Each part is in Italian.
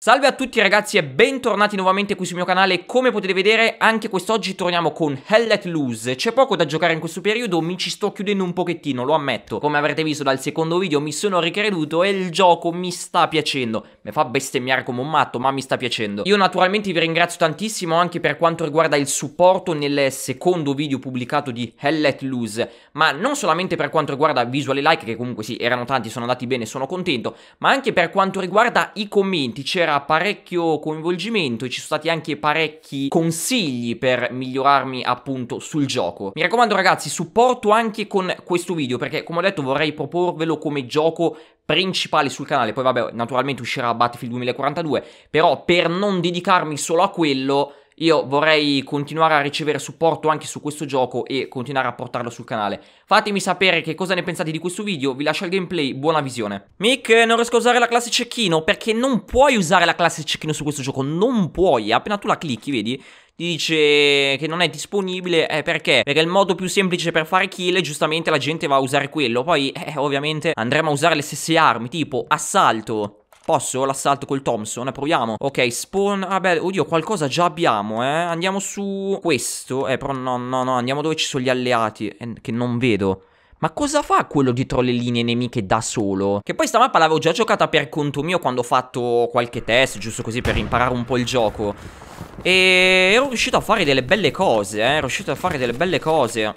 Salve a tutti ragazzi e bentornati nuovamente qui sul mio canale. Come potete vedere anche quest'oggi torniamo con Hell Let Loose. C'è poco da giocare in questo periodo, mi ci sto chiudendo un pochettino, lo ammetto. Come avrete visto dal secondo video mi sono ricreduto e il gioco mi sta piacendo. Mi fa bestemmiare come un matto ma mi sta piacendo. Io naturalmente vi ringrazio tantissimo anche per quanto riguarda il supporto nel secondo video pubblicato di Hell Let Loose. Ma non solamente per quanto riguarda visual e like, che comunque sì erano tanti, sono andati bene, sono contento. Ma anche per quanto riguarda i commenti, c'era parecchio coinvolgimento e ci sono stati anche parecchi consigli per migliorarmi appunto sul gioco. Mi raccomando ragazzi, supporto anche con questo video perché come ho detto vorrei proporvelo come gioco principale sul canale. Poi vabbè, naturalmente uscirà Battlefield 2042, però per non dedicarmi solo a quello io vorrei continuare a ricevere supporto anche su questo gioco e continuare a portarlo sul canale. Fatemi sapere che cosa ne pensate di questo video, vi lascio il gameplay, buona visione. Mick, non riesco a usare la classe cecchino perché non puoi usare la classe cecchino su questo gioco, non puoi, appena tu la clicchi, vedi? Ti dice che non è disponibile, perché? Perché è il modo più semplice per fare kill e giustamente la gente va a usare quello. Poi, ovviamente andremo a usare le stesse armi, tipo assalto. Posso l'assalto col Thompson? Proviamo. Ok, spawn. Vabbè, oddio, qualcosa già abbiamo, Andiamo su questo. Però no, andiamo dove ci sono gli alleati, che non vedo. Ma cosa fa quello dietro le linee nemiche da solo? Che poi sta mappa l'avevo già giocata per conto mio quando ho fatto qualche test, giusto così per imparare un po' il gioco. E ero riuscito a fare delle belle cose, Ero riuscito a fare delle belle cose.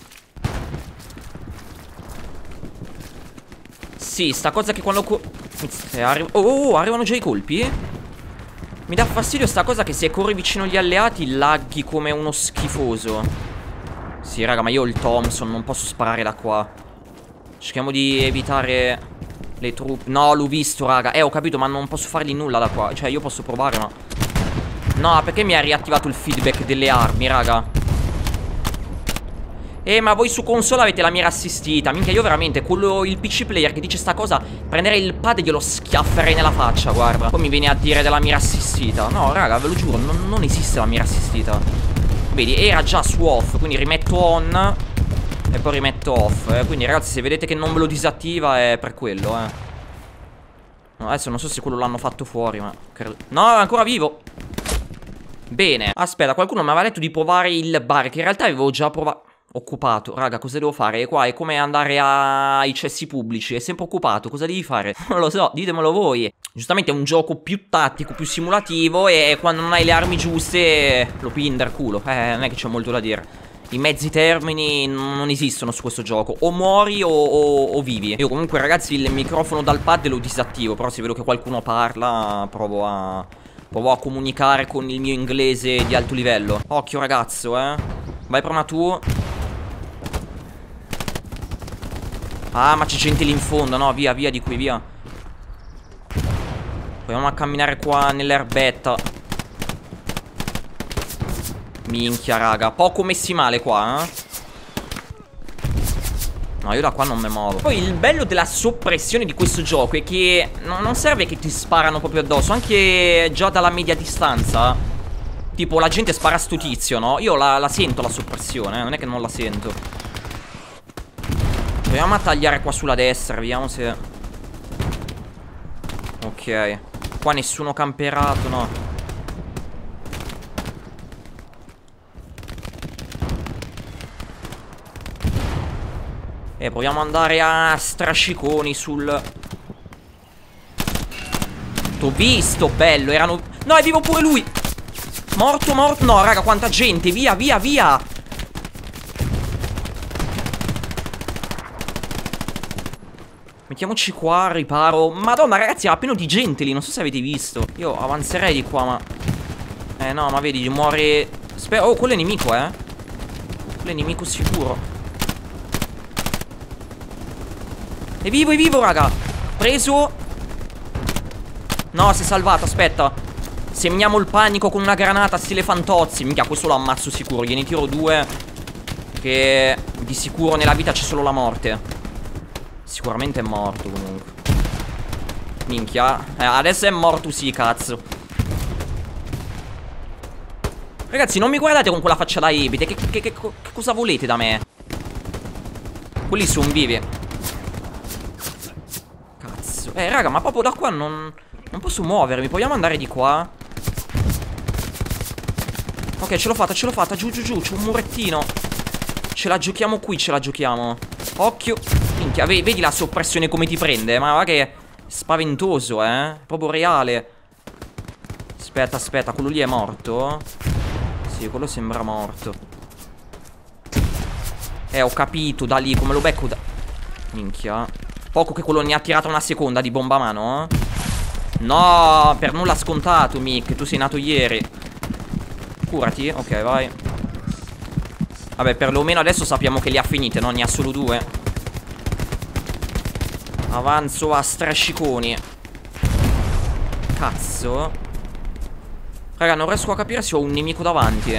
Sì, sta cosa che quando... arrivano già i colpi? Mi dà fastidio sta cosa che se corri vicino agli alleati laghi come uno schifoso. Sì raga, ma io ho il Thompson, non posso sparare da qua. Cerchiamo di evitare le truppe. No, l'ho visto raga, ho capito, ma non posso fargli nulla da qua. Cioè io posso provare ma... No, perché mi ha riattivato il feedback delle armi raga? Ma voi su console avete la mira assistita. Minchia, io veramente, il PC player che dice sta cosa, prenderei il pad e glielo schiafferei nella faccia, guarda. Poi mi viene a dire della mira assistita. No, raga, ve lo giuro, non esiste la mira assistita. Vedi, era già su off, quindi rimetto on e poi rimetto off, Quindi ragazzi, se vedete che non ve lo disattiva è per quello, No, adesso non so se quello l'hanno fatto fuori, ma... No, è ancora vivo. Bene. Aspetta, qualcuno mi aveva detto di provare il bar, che in realtà avevo già provato. Occupato, raga, cosa devo fare? Qua è come andare ai cessi pubblici, è sempre occupato, cosa devi fare? Non lo so, ditemelo voi. Giustamente è un gioco più tattico, più simulativo e quando non hai le armi giuste lo pinder culo, non è che c'è molto da dire. I mezzi termini non esistono su questo gioco, o muori o vivi. Io comunque ragazzi il microfono dal pad lo disattivo, però se vedo che qualcuno parla provo a comunicare con il mio inglese di alto livello. Occhio ragazzo, vai prima tu. Ah, ma c'è gente lì in fondo, no? Via, via di qui, via. Proviamo a camminare qua nell'erbetta. Minchia, raga. Poco messi male qua, No, io da qua non mi muovo. Poi il bello della soppressione di questo gioco è che non serve che ti sparano proprio addosso. Anche già dalla media distanza. Tipo, la gente spara a sto tizio, no? Io la sento la soppressione, non è che non la sento. Proviamo a tagliare qua sulla destra, vediamo se... Ok. Qua nessuno camperato, no. Proviamo ad andare a strasciconi sul... T'ho visto, bello, erano... No, è vivo pure lui! Morto, morto... No, raga, quanta gente, via, via, via! Mettiamoci qua, riparo. Madonna ragazzi, era pieno di gente lì, non so se avete visto. Io avanzerei di qua, ma... no, ma vedi, muore... Oh, quello è nemico, Quello è nemico sicuro. È vivo, raga. Preso. No, si è salvato, aspetta. Seminiamo il panico con una granata stile Fantozzi. Minchia, questo lo ammazzo sicuro. Gliene tiro due. Che di sicuro nella vita c'è solo la morte. Sicuramente è morto comunque. Minchia, adesso è morto sì, cazzo. Ragazzi, non mi guardate con quella faccia da ebite. Che cosa volete da me? Quelli sono vivi. Cazzo. Raga, ma proprio da qua non Non posso muovermi. Proviamo ad andare di qua. Ok, ce l'ho fatta, ce l'ho fatta. Giù, giù, giù. C'è un murettino. Ce la giochiamo qui, ce la giochiamo. Occhio. Minchia, vedi la soppressione come ti prende? Ma va che è spaventoso, proprio reale. Aspetta, aspetta. Quello lì è morto? Sì, quello sembra morto. Ho capito. Da lì, come lo becco da... Minchia. Poco che quello ne ha tirata una seconda di bomba a mano, No, per nulla scontato, Mick. Tu sei nato ieri. Curati, ok, vai. Vabbè, perlomeno adesso sappiamo che li ha finite, no? Ne ha solo 2. Avanzo a strasciconi. Cazzo. Raga, non riesco a capire se ho un nemico davanti.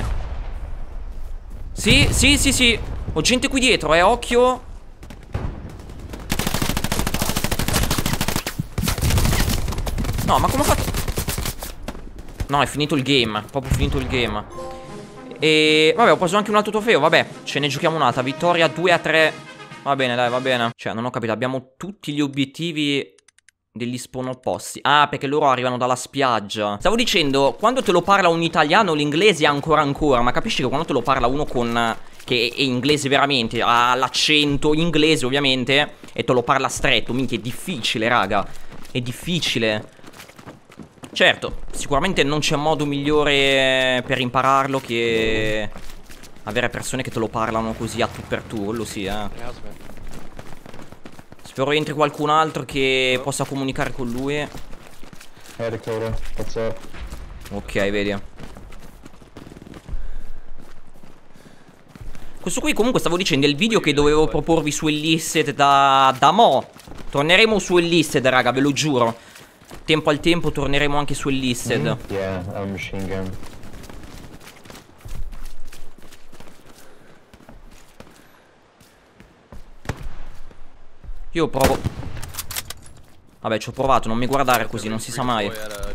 Sì, sì, sì, sì. Ho gente qui dietro, occhio. No, ma come ho fatto? No, è finito il game. Proprio finito il game. E vabbè, ho preso anche un altro trofeo. Vabbè, ce ne giochiamo un'altra. Vittoria 2-3. Va bene, dai, va bene. Cioè, non ho capito. Abbiamo tutti gli obiettivi degli spawn opposti. Ah, perché loro arrivano dalla spiaggia. Stavo dicendo, quando te lo parla un italiano, l'inglese è ancora. Ma capisci che quando te lo parla uno con... che è inglese veramente, ha l'accento inglese ovviamente, e te lo parla stretto, minchia, è difficile, raga. È difficile. Certo, sicuramente non c'è modo migliore per impararlo che avere persone che te lo parlano così a tu per tu, quello sì, Spero entri qualcun altro che possa comunicare con lui. Hey Dakota, what's up? Ok, vedi. Questo qui comunque stavo dicendo è il video che dovevo proporvi su Illicit da mo'. Torneremo su Illicit, raga, ve lo giuro. Tempo al tempo torneremo anche su Illicit. Yeah, a machine gun. Io provo. Vabbè, ci ho provato, non mi guardare così, non si sa mai.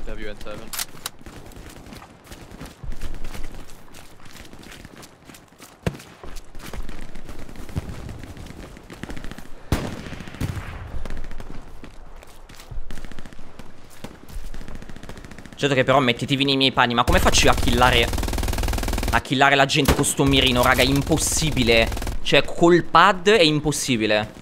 Certo che però mettetevi nei miei panni. Ma come faccio io a killare la gente con sto mirino, raga? È impossibile. Cioè, col pad è impossibile.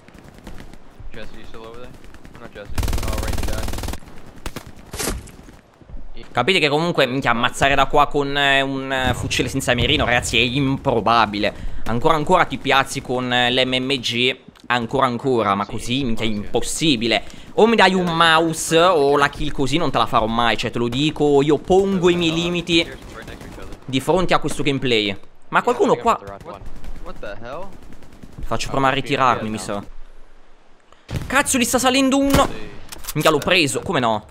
Capite che comunque, minchia, ammazzare da qua con un fucile senza mirino, ragazzi, è improbabile. Ancora ti piazzi con l'MMG. Ancora, ma così, minchia, è impossibile. O mi dai un mouse o la kill così non te la farò mai. Cioè, te lo dico, io pongo i miei limiti di fronte a questo gameplay. Ma qualcuno qua... Faccio prima a ritirarmi, mi sa. Cazzo, gli sta salendo uno. Minchia, l'ho preso, come no?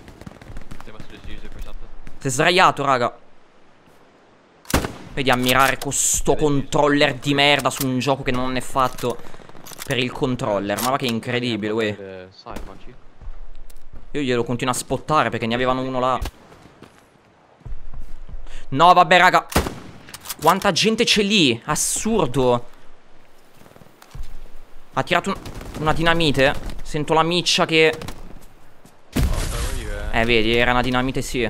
Si è sdraiato, raga. Vedi, a mirare con sto controller di merda su un gioco che non è fatto per il controller. Ma va che è incredibile, uè. Io glielo continuo a spottare perché ne avevano uno là. No, vabbè, raga. Quanta gente c'è lì? Assurdo. Ha tirato una dinamite. Sento la miccia che... vedi, era una dinamite, sì.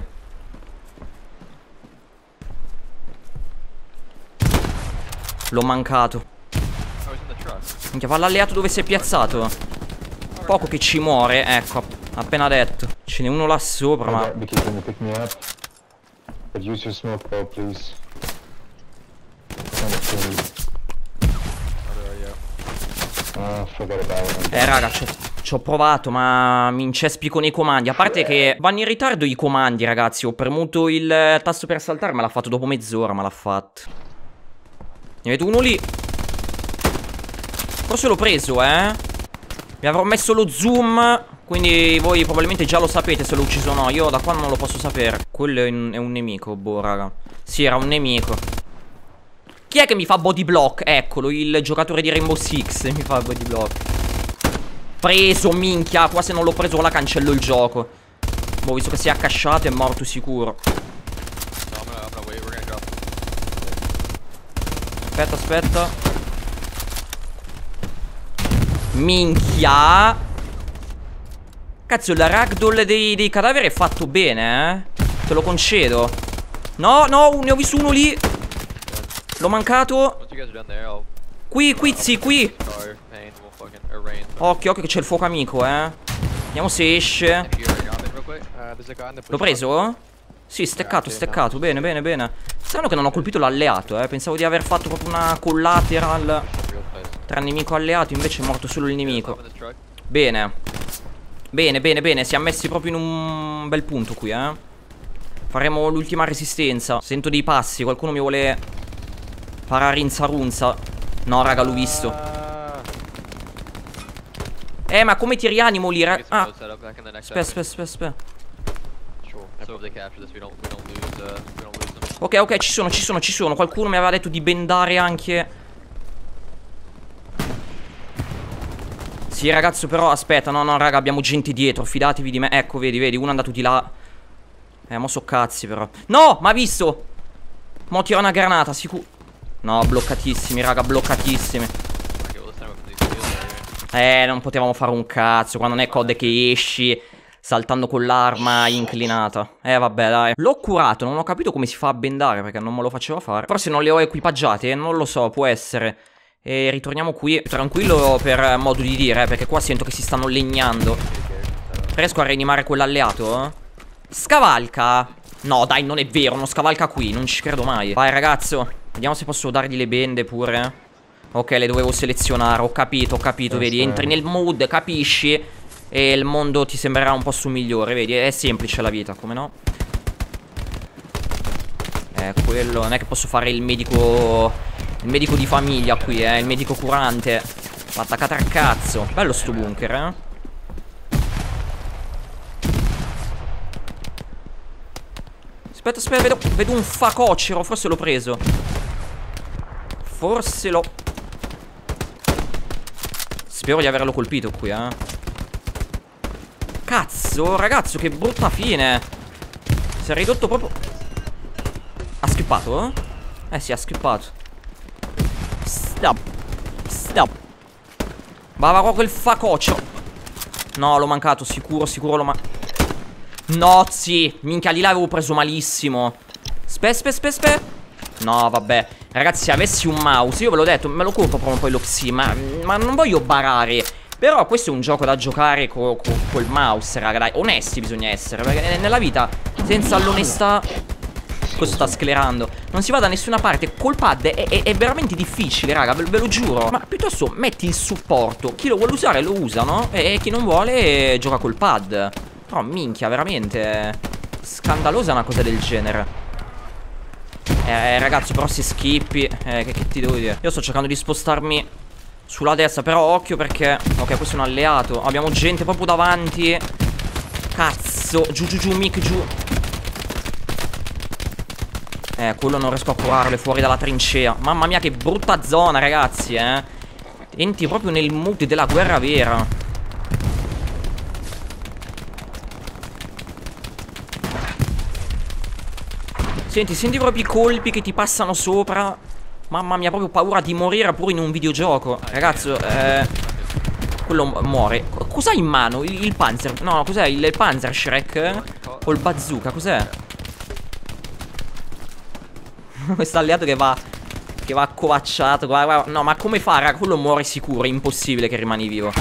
L'ho mancato. Minchia, va l'alleato dove si è piazzato. Poco che ci muore, ecco, appena detto. Ce n'è uno là sopra, ma... Raga, ci ho provato, ma mi incespico nei comandi. A parte che vanno in ritardo i comandi, ragazzi. Ho premuto il tasto per saltare, me l'ha fatto dopo mezz'ora, me l'ha fatto. Ne vedo uno lì. Forse l'ho preso, Mi avrò messo lo zoom. Quindi voi probabilmente già lo sapete se l'ho ucciso o no. Io da qua non lo posso sapere. Quello è un nemico, boh, raga. Sì, era un nemico. Chi è che mi fa body block? Eccolo, il giocatore di Rainbow Six mi fa body block. Preso, minchia. Qua se non l'ho preso la cancello il gioco. Boh, visto che si è accasciato è morto sicuro. Aspetta. Minchia. Cazzo, il ragdoll dei cadaveri è fatto bene, eh. Te lo concedo. No, no, ne ho visto uno lì. L'ho mancato. Qui, zi, qui. Occhio, occhio che c'è il fuoco amico, eh. Vediamo se esce. L'ho preso? Sì, steccato. Bene, bene, bene. Strano che non ho colpito l'alleato, eh. Pensavo di aver fatto proprio una collateral tra nemico e alleato, invece è morto solo il nemico. Bene. Bene, bene, bene. Si è messi proprio in un bel punto qui, eh. Faremo l'ultima resistenza. Sento dei passi, qualcuno mi vuole parare in zarunza. No, raga, l'ho visto. Ma come ti rianimo lì, raga? Ah. Aspetta. Ok, ci sono. Qualcuno mi aveva detto di bendare anche. Sì, ragazzo, però aspetta, no, raga, abbiamo gente dietro, fidatevi di me. Ecco, vedi, uno è andato di là. Mo so cazzi, però. No, m'ha visto. Mo tira una granata, sicuro. No, bloccatissimi, raga, bloccatissimi. Non potevamo fare un cazzo quando non è COD che esci saltando con l'arma inclinata. Vabbè, dai. L'ho curato, non ho capito come si fa a bendare perché non me lo faceva fare. Forse non le ho equipaggiate, non lo so, può essere. E ritorniamo qui, tranquillo per modo di dire, perché qua sento che si stanno legnando. Riesco a rianimare quell'alleato? Scavalca. No, dai, non è vero, non scavalca qui, non ci credo mai. Vai, ragazzo, vediamo se posso dargli le bende pure. Ok, le dovevo selezionare, ho capito, vedi, entri nel mood, capisci, e il mondo ti sembrerà un posto migliore, vedi, è semplice la vita, come no? Quello, non è che posso fare il medico di famiglia qui, il medico curante. Va attaccata al cazzo. Bello sto bunker, eh. Aspetta, vedo un facocero, forse l'ho preso. Spero di averlo colpito qui, eh. Cazzo, ragazzo, che brutta fine. Si è ridotto proprio. Ha skippato, eh? Sì, ha skippato. Stop. Va qua quel facoccio. No, l'ho mancato, sicuro l'ho mancato. No, sì, minchia, lì l'avevo preso malissimo. Aspetta. No, vabbè. Ragazzi, se avessi un mouse, io ve l'ho detto, me lo compro proprio poi lo Xi, ma non voglio barare. Però questo è un gioco da giocare col mouse, raga, dai. Onesti bisogna essere, perché nella vita senza l'onestà... Questo sta sclerando. Non si va da nessuna parte. Col pad è veramente difficile, raga, ve lo giuro. Ma piuttosto metti il supporto. Chi lo vuole usare lo usa, no? E chi non vuole gioca col pad. No, minchia, veramente scandalosa una cosa del genere. Ragazzi, però se skippi che ti devo dire? Io sto cercando di spostarmi sulla destra, però occhio perché... Ok, questo è un alleato. Abbiamo gente proprio davanti. Cazzo. Giù, Mick, giù. Quello non riesco a curarlo, è fuori dalla trincea. Mamma mia, che brutta zona, ragazzi, Entri proprio nel mood della guerra vera. Senti proprio i colpi che ti passano sopra. Mamma mia, proprio paura di morire pure in un videogioco. Ragazzo, quello muore. Cos'hai in mano? Il Panzer? No, cos'è? Il Panzer Shrek? O il bazooka? Cos'è? Questo alleato che va accovacciato. Guarda. No, ma come fa, raga? Quello muore sicuro. È impossibile che rimani vivo.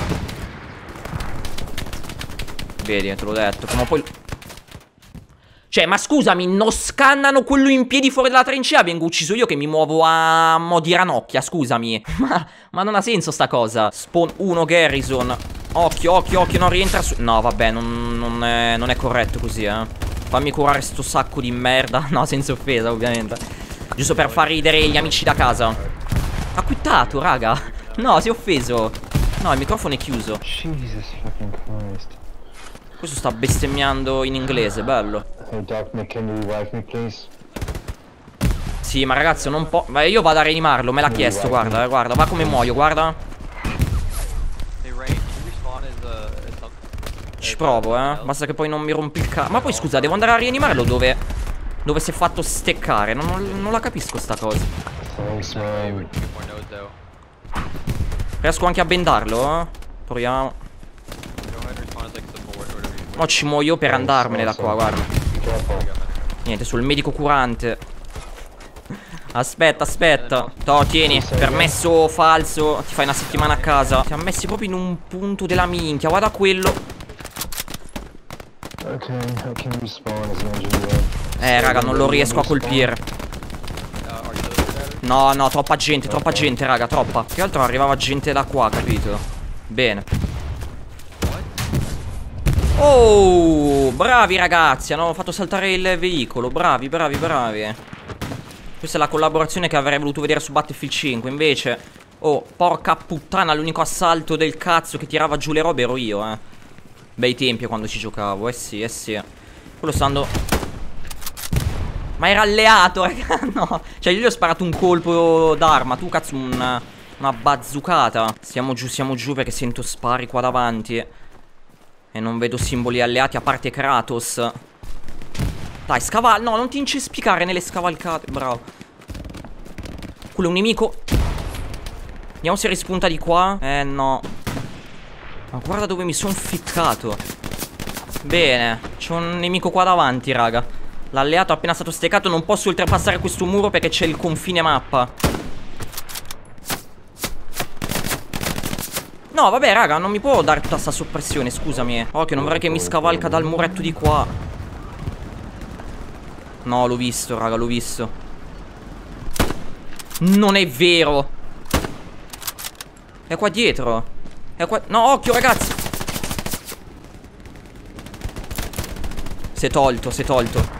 Vedi, te l'ho detto. Come poi... Cioè, ma scusami, non scannano quello in piedi fuori dalla trincea? Vengo ucciso io che mi muovo a mo' di ranocchia, scusami. Ma non ha senso sta cosa. Spawn 1 Garrison. Occhio, non rientra su... No, vabbè, non è corretto così, Fammi curare sto sacco di merda. No, senza offesa, ovviamente. Giusto per far ridere gli amici da casa. Ha quittato, raga. No, si è offeso. No, il microfono è chiuso. Jesus fucking Christ. Questo sta bestemmiando in inglese, bello. Hey Doc, can you revive me, please? Sì, ma ragazzi, non può... Ma io vado a rianimarlo, me l'ha chiesto, guarda, va come muoio, guarda. Ci provo, basta che poi non mi rompi il cazzo. Ma poi scusa, devo andare a rianimarlo dove si è fatto steccare. Non la capisco sta cosa. Riesco anche a bendarlo, Proviamo. Mo' ci muoio per andarmene da qua, guarda. Niente, sul medico curante. Aspetta, aspetta. Toh, tieni, permesso falso. Ti fai una settimana a casa. Ti ha messi proprio in un punto della minchia. Guarda quello. Raga, non lo riesco a colpire. No, no, troppa gente, raga, troppa. Più che altro arrivava gente da qua, capito? Bene. Oh, bravi ragazzi, hanno fatto saltare il veicolo. Bravi, bravi, bravi. Questa è la collaborazione che avrei voluto vedere su Battlefield 5. Invece, oh, porca puttana, l'unico assalto del cazzo che tirava giù le robe ero io, Bei tempi quando ci giocavo, sì, sì. Quello stando... Ma era alleato, raga, no. Cioè, io gli ho sparato un colpo d'arma. Tu, cazzo, una bazzoocata. Siamo giù perché sento spari qua davanti. E non vedo simboli alleati a parte Kratos. Dai, scaval... No, non ti incespicare nelle scavalcate. Bravo. Quello è un nemico. Vediamo se rispunta di qua. No. Ma guarda dove mi sono ficcato. Bene. C'è un nemico qua davanti, raga. L'alleato è appena stato steccato. Non posso oltrepassare questo muro perché c'è il confine mappa. No, vabbè, raga, non mi può dare tutta sta soppressione, scusami. Occhio, non vorrei che mi scavalca dal muretto di qua. No, l'ho visto, raga, l'ho visto. Non è vero. È qua dietro. È qua... No, occhio, ragazzi. Si è tolto, si è tolto.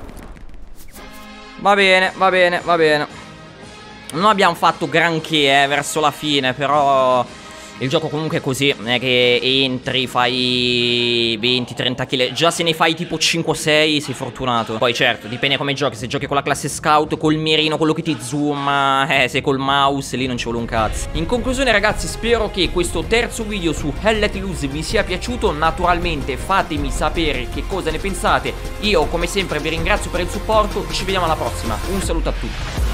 Va bene, va bene, va bene. Non abbiamo fatto granché, verso la fine, però... Il gioco comunque è così, non è che entri, fai 20-30 kill. Già se ne fai tipo 5-6 sei fortunato. Poi certo, dipende come giochi. Se giochi con la classe scout, col mirino, quello che ti zooma, se col mouse, lì non ci vuole un cazzo. In conclusione ragazzi, spero che questo terzo video su Hell Let Loose vi sia piaciuto. Naturalmente fatemi sapere che cosa ne pensate. Io come sempre vi ringrazio per il supporto. Ci vediamo alla prossima. Un saluto a tutti.